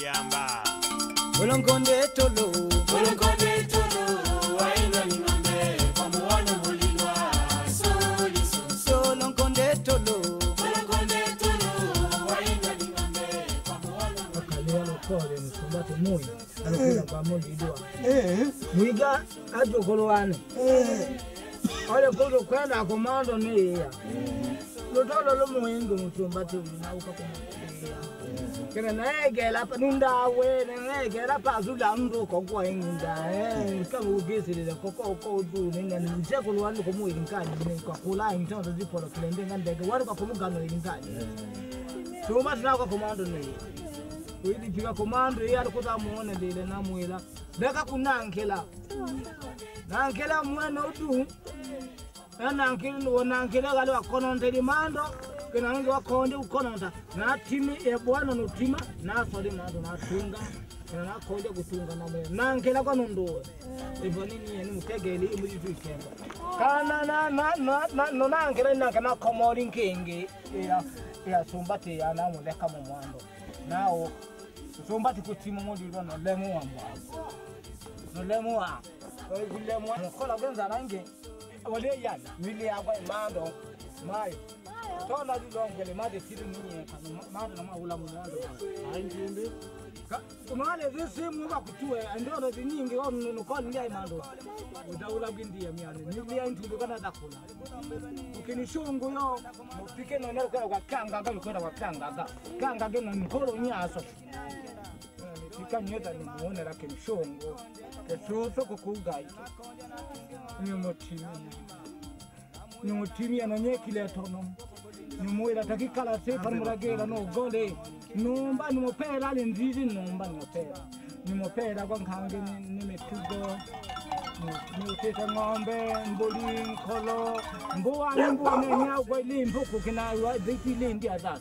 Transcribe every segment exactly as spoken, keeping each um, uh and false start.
kuliamba. Olongonde tolo, olongonde tolo, waina ni ng'ombe, pamuano mulilwa, soli so. Olongonde tolo, olongonde tolo, waina ni ng'ombe, pamuano mulilwa. Akalia lokole msumbato moyo, alikuwa kwa mulilwa. Eh, mwiga ajokolowane. Eh. Ole kulo kwenda komando ni ya. Lotolo lo muingo msumbato unauka komando. Kena naegela pa nundawe naegela pa zula ndo kokwa inda eh kama ugesele kokko ko du ninga nje ko lwani ko mu inkani ne ko kula intondo dipolo kilende ngandege wari ko mugano inkani so ma tna ko komando ne uidi pika komando yari ko ta muone lele na muela beka kunankela nankela mwana udu nankela no nankela galo akononde limando kena ngi wakonde ukononda na timi e bwana no tima na sodi mando na tunga kena na konde kutunga na mwe nankela kwa ndo ebo nini yeni mutegeli imuji tuikenda kana na na na no nankela nanka na komori nkenge ya ya sombate ya na muleka mu mwando nawo sombate ku timu mo lilo no lemu wamba no lemu wa o lemu wa kola genza nange wale yana mili ya kwa mando mayo tola dilongele made tiri ninye made na ula munyando ayindinde kumale zisimu bakutue andoro zinyingi ono ko ndiye mando udaula bindi ya miane nilia intundu kana dakula ukinishungu yo mupike no nero kwa kanga ngalo kwenda kwa kanga ga kanga gena nkoro nyaso tikanyeta ni muone la kinshungu kesuso kukugai ni motimi ni motimi anonyekile tono ni muira takikala se parmuragera no gole numba ni mopera le nzizi numba ni mopera ni mopera kwa nkange ni metugo ni uteta ng'ombe mbuli nkolo mbuwa ni mbuwa ni nyao kwa limbuku kina wa dhiki lindi azaz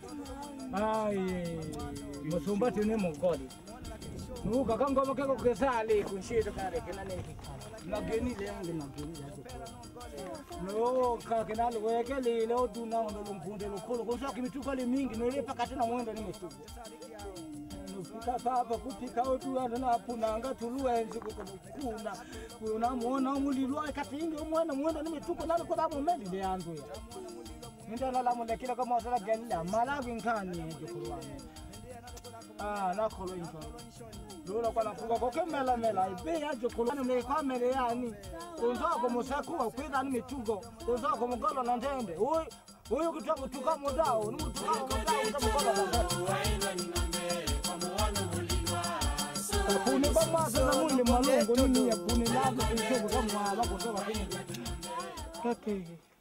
ai musumbati ni mugoli nuka kangoma keko kesale kunshito kare kina neki nageni lengi nageni no ka kina lweke lile oduna ndo lumpunde lokolo kosa kimituka le mingi no lepa katena mwendo ni metuko nufika papa kupika otu ana apunanga tuluenzi kukuna kuna muona mulilwa katingi omwana mwendo ni metuko nalo kwa babu meli le andu ya ndala la mulekira kama sala gella malawi nkani jokulwane ah nakolo into Lula kwa nafuga kwa kemela mela ibe ya jokulwane mle kwa mele yani unza kwa musaku wa kwenda ni metugo unza kwa mugolo na ndende huyu huyu kitabu tuka mudao ni mtuka mudao utamugolo na ndende waina ni ng'ombe, pamuano mulilwa, soli kuni bama sana muli malungo nini ya kuni labu kishogo kama wako toka kwenye kake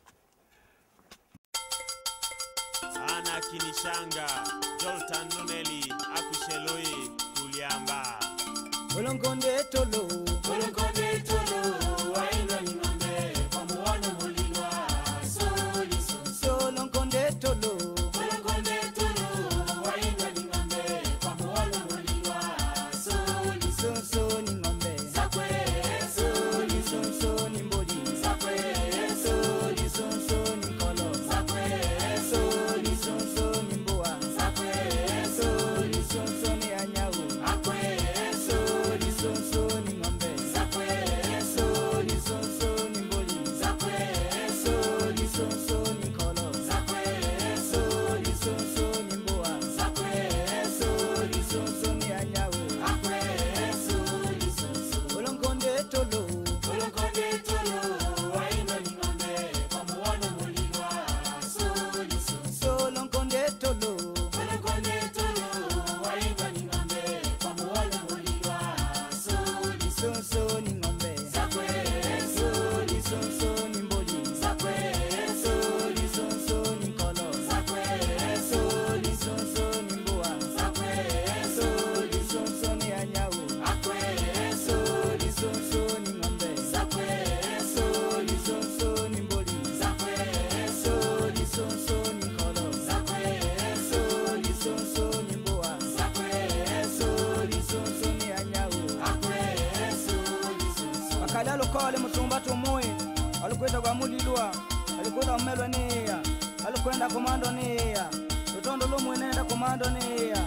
Ana kinishanga Joltan Nuneli akusheloi kuliamba. olongonde tolo, olongonde tolo, waina ni ng'ombe, pamuano mulilwa, soli so. olongonde tolo, olongonde tolo, waina ni ng'ombe, pamuano mulilwa, soli so. sonso ni ng'ombe, Sakwe, soli so. sonso ni mbodi, Sakwe, soli sonso ni kolo, sakwe, soli sonso ni mbuwa, sakwe, soli sonso ni anyawu, akwe, soli sonso ni ng'ombe, sakwe, soli sonso ni mbodi, sakwe, soli sonso ni kolo, sakwe, soli sonso ni mbuwa, sakwe, soli sonso ni anyawu, akwe, soli so. olongonde tolo, olongonde tolo, waina ni ng'ombe, pamuano mulilwa, soli so. olongonde tolo, olongonde tolo, waina ni ng'ombe, pamuano mulilwa, soli so. sonso ni ng'ombe, Sakwe, soli sonso ni mbodi, sakwe, soli sonso ni kolo, sakwe, soli sonso ni mbuwa, sakwe, soli sonso ni anyawu, akwe, soli sonso ni ng'ombe, sakwe, soli sonso ni mbodi, sakwe, soli sonso ni kolo, sakwe, soli sonso ni mbuwa, sakwe, soli sonso ni anyawu, akwe, soli so. wakala lokole musumba tumuyi alikwenda kwa mulilwa alikwenda mmelwa niya alikwenda komando niya utondo lumwe nenda komando niya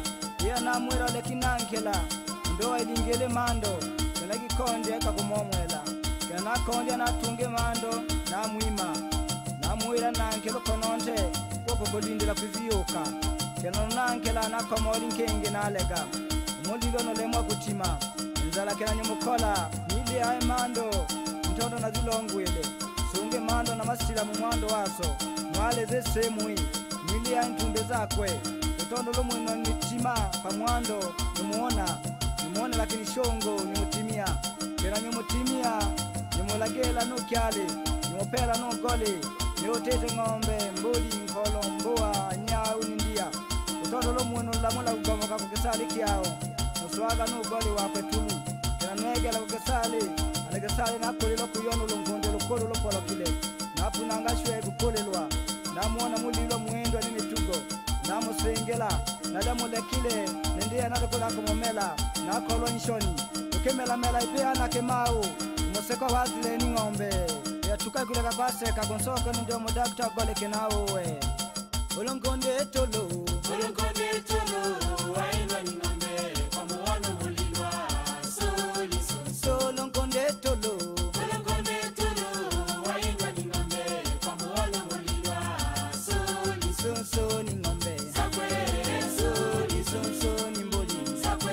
ya na mwera le kinankela ndo ilingele mando kana kikonde akakumomwela kana konde na tunge mando na mwima na mwira nankelo kononte koko kolindela kuzioka kana nankela na komori nkenge na lega mulilo no lemwa kutima nzala kana nyomukola nili ay mando ntondo na zilongwele sunge mando na masila mu mwando waso mwale zesemui nili ay ntumbe zakwe ntondo lo mwino nitima pa mwando nimuona nimuona lakini shongo nimutimia kana nyomutimia nimulagela no kyale nimopela no gole niotete ngombe mbuli nkolo mboa nyau nindia ntondo lo mwino lamula kugomoka kukisali kyao muswaga no gole wa petulu kana nege la kukisali anagesali na kolelo kuyono longonde lokolo lokolo kile napuna ngashwe kukolelwa namuona mulilo muendo ni mitugo namusengela nadamule kile nendia nadakola kumomela nakolo nshoni ukemela mela ipea na kemau museko wazile ni ngombe ya tukai kuleka kwaseka konsoko ndio modakta gole kenawe olongonde tolo olongonde tolo waina ni ngombe kwa muono mulilwa soli so olongonde tolo olongonde tolo waina ni ngombe kwa muono mulilwa soli so so ni ngombe sakwe soli so so ni mboli sakwe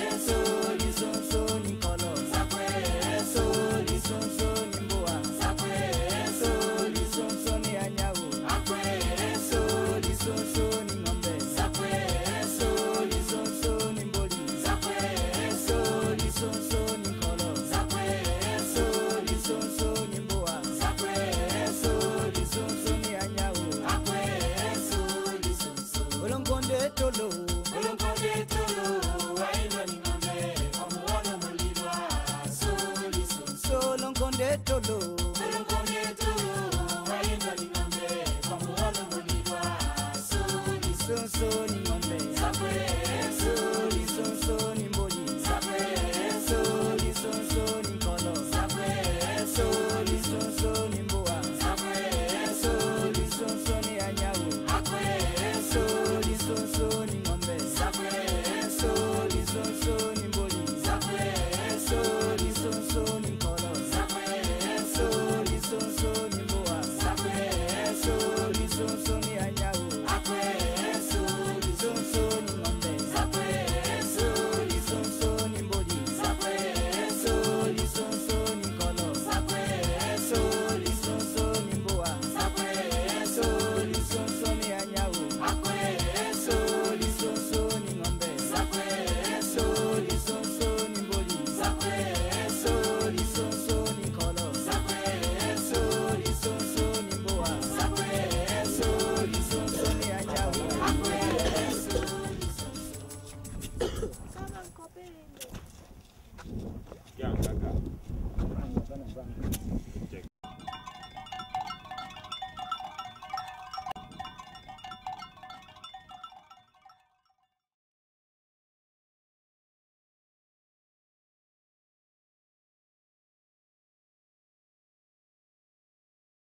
soli so so ni kolo sakwe soli so so ni mboa sakwe soli so so ni anyau akwe soli so so ni ngombe sakwe soli so so ni mboli sakwe soli so so ni kolo sakwe soli so so ni mboa sakwe soli so so ni anyau akwe soli sonso olongonde tolo olongonde tolo waina ni ngombe kwa muono mulilwa soli sonso so olongonde tolo olongonde tolo waina ni ngombe kwa muono mulilwa soli sonso so so